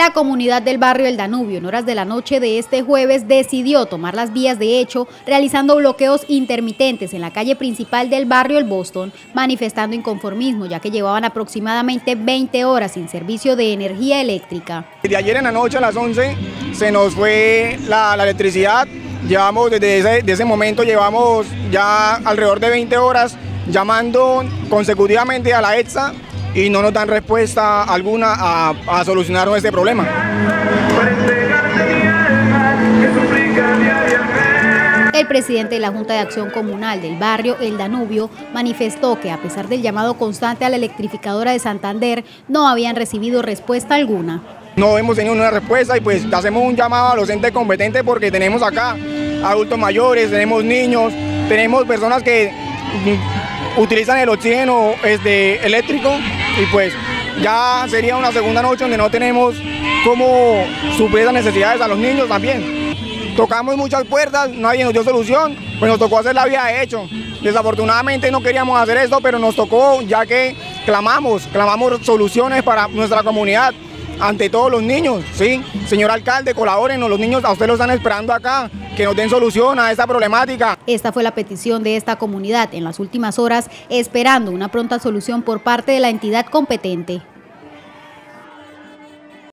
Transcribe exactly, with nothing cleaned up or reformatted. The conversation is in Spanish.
La comunidad del barrio El Danubio, en horas de la noche de este jueves, decidió tomar las vías de hecho, realizando bloqueos intermitentes en la calle principal del barrio El Boston, manifestando inconformismo, ya que llevaban aproximadamente veinte horas sin servicio de energía eléctrica. De ayer en la noche a las once se nos fue la, la electricidad. Llevamos desde ese, desde ese momento llevamos ya alrededor de veinte horas llamando consecutivamente a la ETSA y no nos dan respuesta alguna a, a solucionar este problema. El presidente de la Junta de Acción Comunal del barrio El Danubio manifestó que a pesar del llamado constante a la electrificadora de Santander, no habían recibido respuesta alguna. No hemos tenido una respuesta y pues hacemos un llamado a los entes competentes porque tenemos acá adultos mayores, tenemos niños, tenemos personas que utilizan el oxígeno este, eléctrico y pues ya sería una segunda noche donde no tenemos cómo suplir las necesidades a los niños también. Tocamos muchas puertas, nadie nos dio solución, pues nos tocó hacer la vía de hecho. Desafortunadamente no queríamos hacer esto, pero nos tocó ya que clamamos, clamamos soluciones para nuestra comunidad ante todos los niños, ¿sí? Señor alcalde, colabórenos, los niños a usted lo están esperando acá, que nos den solución a esta problemática. Esta fue la petición de esta comunidad en las últimas horas, esperando una pronta solución por parte de la entidad competente.